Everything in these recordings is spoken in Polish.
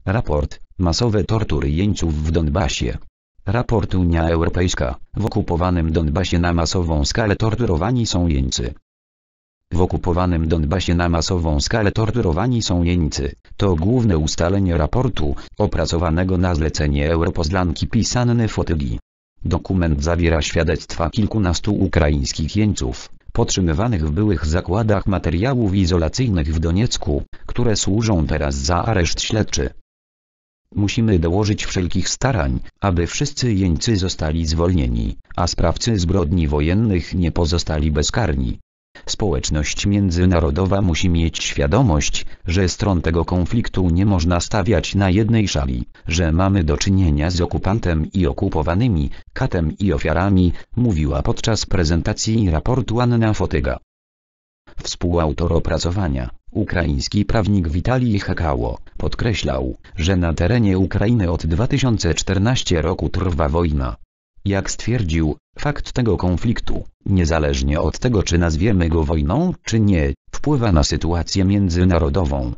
Raport: masowe tortury jeńców w Donbasie. Raport Unia Europejska: w okupowanym Donbasie na masową skalę torturowani są jeńcy. W okupowanym Donbasie na masową skalę torturowani są jeńcy. To główne ustalenie raportu, opracowanego na zlecenie europosłanki PiS Anny Fotygi. Dokument zawiera świadectwa kilkunastu ukraińskich jeńców, potrzymywanych w byłych zakładach materiałów izolacyjnych w Doniecku, które służą teraz za areszt śledczy. Musimy dołożyć wszelkich starań, aby wszyscy jeńcy zostali zwolnieni, a sprawcy zbrodni wojennych nie pozostali bezkarni. Społeczność międzynarodowa musi mieć świadomość, że stron tego konfliktu nie można stawiać na jednej szali, że mamy do czynienia z okupantem i okupowanymi, katem i ofiarami, mówiła podczas prezentacji raportu Anna Fotyga. Współautor opracowania, ukraiński prawnik Witalij Hakało, podkreślał, że na terenie Ukrainy od 2014 roku trwa wojna. Jak stwierdził, fakt tego konfliktu, niezależnie od tego czy nazwiemy go wojną, czy nie, wpływa na sytuację międzynarodową.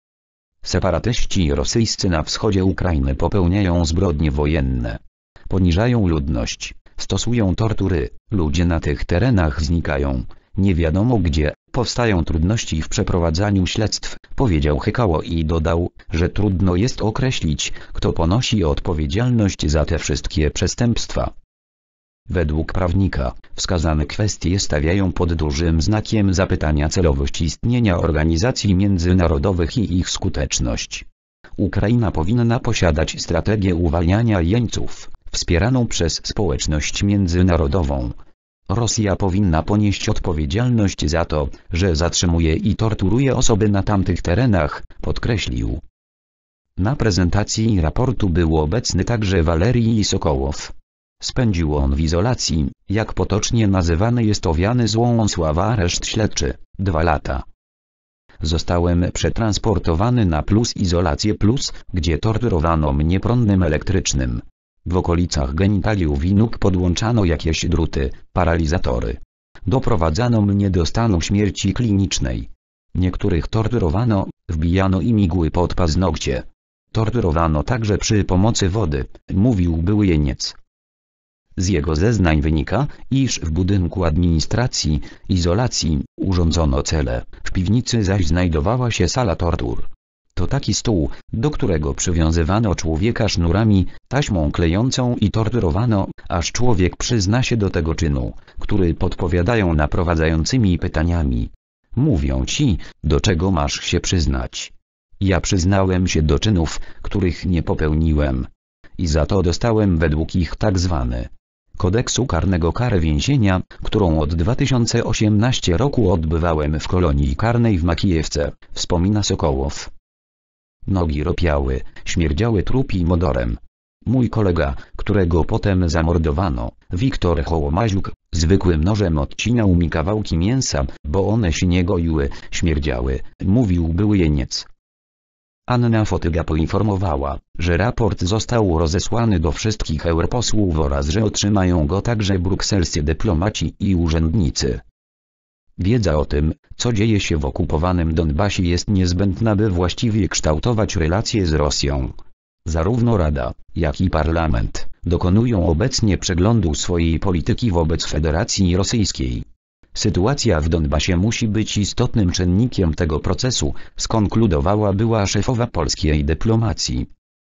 Separatyści rosyjscy na wschodzie Ukrainy popełniają zbrodnie wojenne. Poniżają ludność, stosują tortury, ludzie na tych terenach znikają, nie wiadomo gdzie, powstają trudności w przeprowadzaniu śledztw, powiedział Hakało i dodał, że trudno jest określić, kto ponosi odpowiedzialność za te wszystkie przestępstwa. Według prawnika, wskazane kwestie stawiają pod dużym znakiem zapytania celowość istnienia organizacji międzynarodowych i ich skuteczność. Ukraina powinna posiadać strategię uwalniania jeńców, wspieraną przez społeczność międzynarodową. Rosja powinna ponieść odpowiedzialność za to, że zatrzymuje i torturuje osoby na tamtych terenach, podkreślił. Na prezentacji raportu był obecny także Walerij Sokołow. Spędził on w izolacji, jak potocznie nazywany jest owiany złą sławą areszt śledczy, 2 lata. Zostałem przetransportowany na izolację plus, gdzie torturowano mnie prądem elektrycznym. W okolicach genitaliów i nóg podłączano jakieś druty, paralizatory. Doprowadzano mnie do stanu śmierci klinicznej. Niektórych torturowano, wbijano im igły pod paznokcie. Torturowano także przy pomocy wody, mówił były jeniec. Z jego zeznań wynika, iż w budynku administracji, izolacji, urządzono cele, w piwnicy zaś znajdowała się sala tortur. To taki stół, do którego przywiązywano człowieka sznurami, taśmą klejącą i torturowano, aż człowiek przyzna się do tego czynu, który podpowiadają naprowadzającymi pytaniami. Mówią ci, do czego masz się przyznać. Ja przyznałem się do czynów, których nie popełniłem. I za to dostałem według ich tzw. kodeksu karnego karę więzienia, którą od 2018 roku odbywałem w kolonii karnej w Makijewce, wspomina Sokołow. Nogi ropiały, śmierdziały trupim odorem. Mój kolega, którego potem zamordowano, Wiktor Hołomaziuk, zwykłym nożem odcinał mi kawałki mięsa, bo one się nie goiły, śmierdziały, mówił były jeniec. Anna Fotyga poinformowała, że raport został rozesłany do wszystkich europosłów oraz że otrzymają go także brukselscy dyplomaci i urzędnicy. Wiedza o tym, co dzieje się w okupowanym Donbasie jest niezbędna, by właściwie kształtować relacje z Rosją. Zarówno Rada, jak i Parlament dokonują obecnie przeglądu swojej polityki wobec Federacji Rosyjskiej. Sytuacja w Donbasie musi być istotnym czynnikiem tego procesu, skonkludowała była szefowa polskiej dyplomacji.